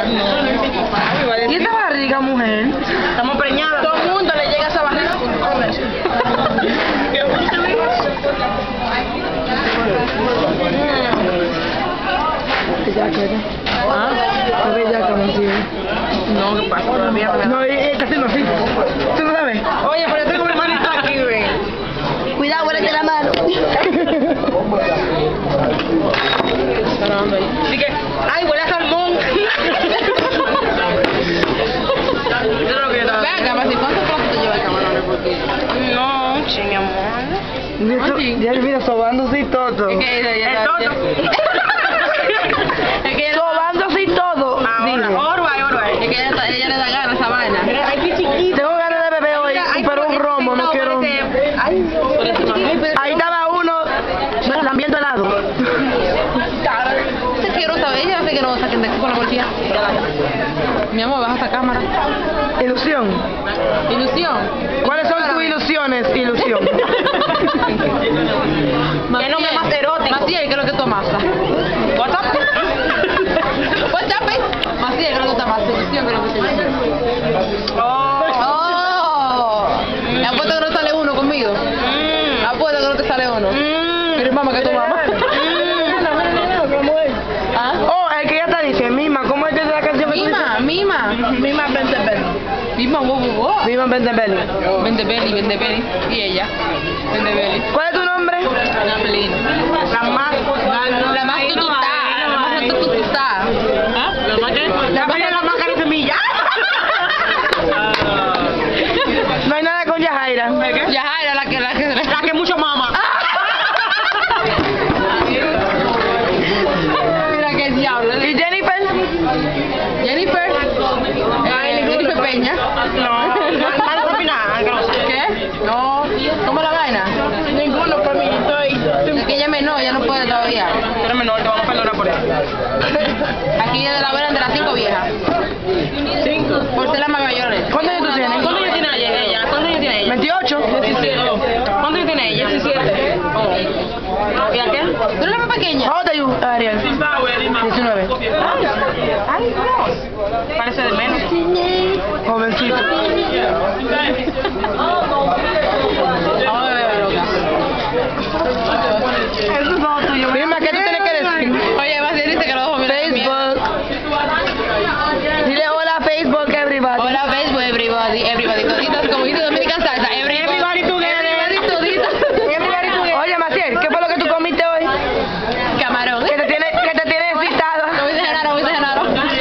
¿Y esta barriga, mujer? Estamos preñadas. Todo el mundo le llega esa barriga. ¿Ah? No, ¿qué pasa? Todavía No, está haciendo así. ¿Tú no sabes? Oye, pero tengo mi manita aquí, güey. Cuidado, huélete la mano. Así que, ay, huele a salmón. Venga, más, ¿cuántos platos te lleva el camarón? No, che, mi amor. Ya olvida sobándose y todo. Es que El toto. Es que Sobándose y todo. Dile. Orba. Es que ella le da ganas a esa vaina. Ay, qué chiquito. Tengo ganas de beber hoy, pero un romo, no quiero. Ahí estaba uno lambiendo helado. Es asquerosa, ella hace que no saquen de aquí con la policía. Mi amor, baja esta cámara. Ilusión. Ilusión. ¿Cuáles son tus ilusiones, ilusión? ¿Qué nombre más erótico? Maciel, ¿qué es lo que tú amasas? WhatsApp. WhatsApp, Maciel, ¿qué es lo que tú amasas? Ilusión, ¿qué es lo que te ilusión? ¡Oh! Apuesto que no sale uno conmigo. Apuesto que no te sale uno. Pero mamá, ¿qué tu mamá? ¿Ah? Oh, el que ya te dice, Mima, ¿cómo es que es la canción que tú dices? Mima. Mima Bentebelli. Mima, wow. Mima Bentebelli. Vende Belly. Y ella. Vende Belly. ¿Cuál es tu nombre? Napelín. La más tututá. ¿Ah? la más cara de semilla. No hay nada con Yajaira. Yajaira, La que mucho mama. Mira qué diablo. ¿Y Jennifer? Jennifer Peña. No, para opinar. ¿Qué? No. ¿Cómo la vaina? Ninguno por mí. Es que ella menor, ya no puede todavía. Tú eres menor, te vamos a perdonar por eso. Aquí de la buena de las 5 viejas. 5. Por ser la más mayores. ¿Cuántos años tú tienes? ¿Cuántos años tiene ella? ¿Cuántos años tiene ella? 28. 17. ¿Cuántos años tiene ella? 17. ¿Y a qué? ¿Tú eres la más pequeña? How old are you, Ariel? 19. Ay, no. Parece de menos. Jovencito. Vamos a beber, loca. Eso es todo tuyo. Mima, ¿qué tú tienes que decir? Oye, vas a decirte que los ojos me dan miedo. Facebook. Dile hola Facebook, everybody. Hola Facebook, everybody, toditos, como dice Dominican Salsa, everybody toditos. Oye, Maciel, ¿qué fue lo que tú comiste hoy? Camarón. Que te tiene excitada. No voy a cenar.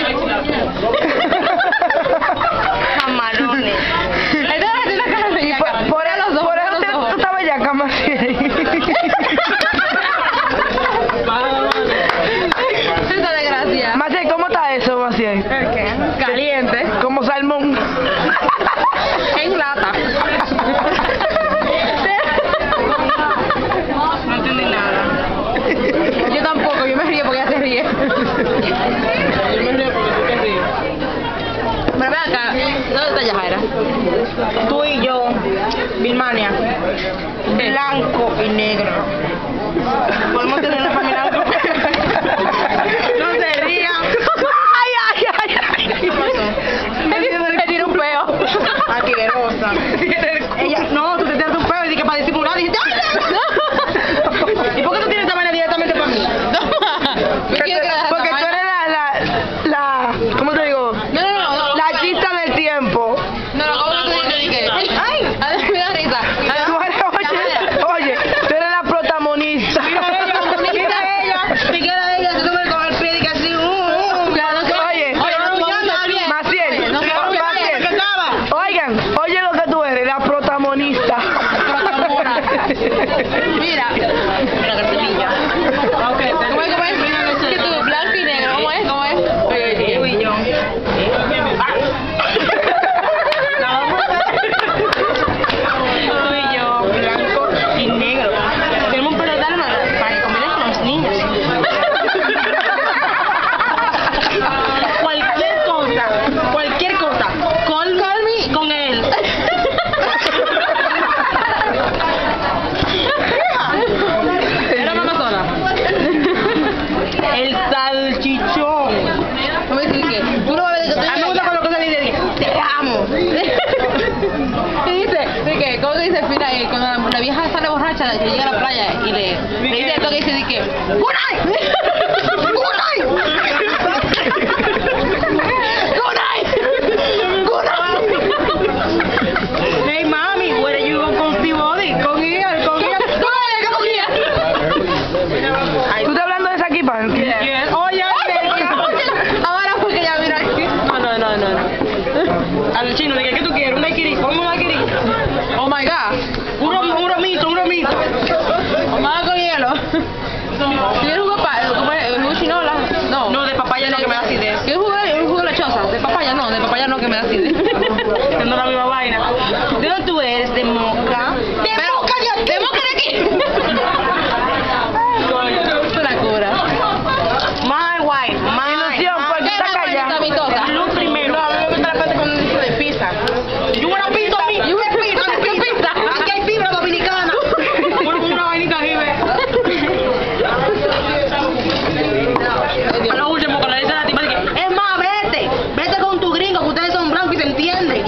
Camarones. Entonces hace una cara de yaca. Por eso tú estabas ya, Maciel. Esa desgracia. Maciel, ¿cómo está eso, Maciel? ¿Qué? Caliente. Como salmón. En lata. No entendí nada. Yo tampoco, yo me río porque ella se ríe. Yo me río porque tú te ríes. Pero ven acá, ¿dónde está Yajaira? Tú y yo, Birmania, blanco y negro. Podemos tener una familia blanco. No se rían. Ay. ¿Qué pasó? Me tiré un peo. Asquerosa. Ella, no, tú te tiraste un peo y dije para disimular, dijiste, ¡ay! ¿Y por qué tú tienes esta manera directamente para mí? Yo quiero que la Porque tú eres la ¿cómo te digo? No. La chista del tiempo. No, ¿cómo tú dices? ¿Qué? ¡Ay! A ver, me da risa. Tú eres, oye, tú eres la protagonista. Mira ella, Tú no vas a ver que tú A mí me gusta cuando cosas le dice, te amo. ¿Qué dice? ¿De qué? ¿Cómo que dice al final? Cuando la vieja sale borracha, que llega a la playa y le dice esto que dice, de que ¡Good night! ¡Good night! ¡Good night! ¡Good night! Hey, mami, where you go con Peabody? Con Ian. ¿Cómo que con ella? ¿Tú estás hablando de esa equipa? Yes. Oh, ya, Ahora fue que ya vino aquí. No. Al chino, dije, ¿qué tú quieres? ¿Un daiquiri? Ponme un daiquiri. Oh my god. Un romito. Vamos con hielo. ¿Tienes jugo ¿cómo es? ¿Jugo chinola? No. No, de papaya no, que me da acidez. ¿Quieres jugo de lechosa? De papaya no que me da acidez. Haciendo la misma vaina. ¿De dónde tú eres? ¿De Moca? ¡De Moca de aquí! Es una cura. My wife, my Ilusión, pues, ¿Qué está es callada. la mitosa? Lo primero. No, a mí me gusta la parte cuando dice de pizza. You want a pizza? You want pizza? ¿Qué pizza? Aquí hay fibra dominicana. Una vainita aquí, ve. A lo último, cuando le dice a la tipa, dice, es más, vete con tu gringo, que ustedes son blancos y se entienden.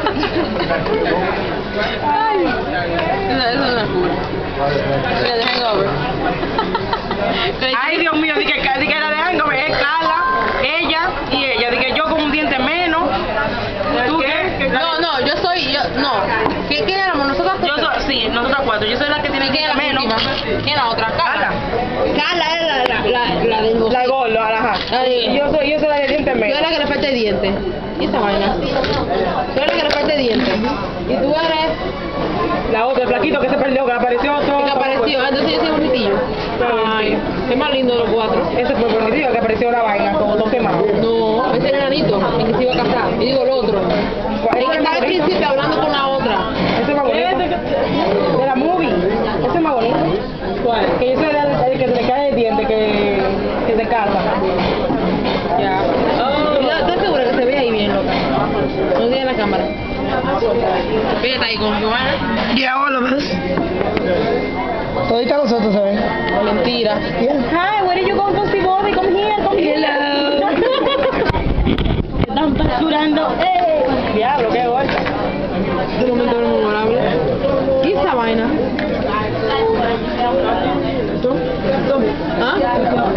Eso es una cura. Mira, de hangover. Ay, Dios mío, dije que la dejan comer. Es Carla, ella y ella. Dije yo con un diente menos. ¿Tú qué? No, yo. ¿Quién éramos? ¿Nosotras Yo soy, sí, nosotras cuatro. Yo soy la que tiene ¿Quién era la menos. última? ¿Quién era la otra? Carla. Carla era la del La de gordo, ajá. Yo soy la de diente Yo menos. era la que le falta de dientes. ¿Y esa vaina? Yo era la que le falta de dientes. Y tú eres La otra, el flaquito que se perdió, que apareció todo. el que apareció. Entonces yo soy bonitillo. Ay, Es más lindo de los cuatro. ese fue bonito, que apareció la vaina, como todo quemado. No, ese era el enanito, el que se iba a casar. Y digo el otro. El que estaba al principio hablando con la otra. Ese es más bonito. De la movie. Ese es más bonito. ¿Cuál? Que yo soy el que se le cae el diente, que se casa. Ya. ¿Estás segura que se ve ahí bien, loca? No tiene la cámara. Fíjate ahí con Joana. Yeah, all of us. Todita nosotros, ¿sabes? Mentira. Hi, where did you go con Peabody? Come here. Hello. Están facturando. Diablo, qué golpe. Este momento era memorable. ¿Y esa vaina? ¿Ah?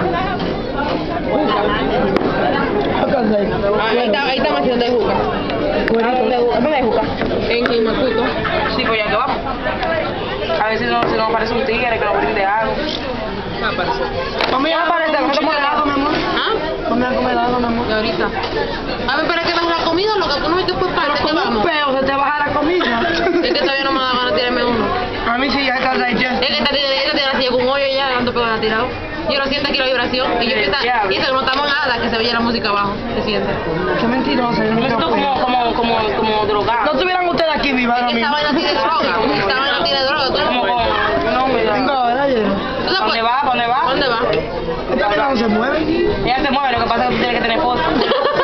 Ahí está haciendo de juca. ¿Dónde hay juca? En Macuto. Sí, pues ya que vamos. A ver si nos aparece un tigre que nos brinde algo. Conmigo aparece, nosotros comemos helado, mi amor. ¿Ah? Conmigo comemos helado, mi amor. Y ahorita. A ver, ¿para qué baja la comida? Lo que tú no me quieres para que vamos. Pero se te baja la comida. Es que todavía no me da ganas de tirarme uno. A mí sí, ya está Es que esta tiene así con un hoyo ya, tanto que la ha tirado. Yo lo siento aquí la vibración. Y yo pienso que no estamos nada, que se oye la música abajo. Se siente. Qué mentirosa. Yo Me no siento como drogado. No estuvieran ustedes aquí viva ahora Esta mismo. vaina tiene droga. Esta vaina tiene droga. ¿Tú Como no? no, mira. Venga, ¿verdad? ¿Tú sabes ¿Dónde va? ¿Dónde va? ¿Dónde va? Esta no se mueve. Ella se mueve, lo que pasa es que tú tienes que tener fotos.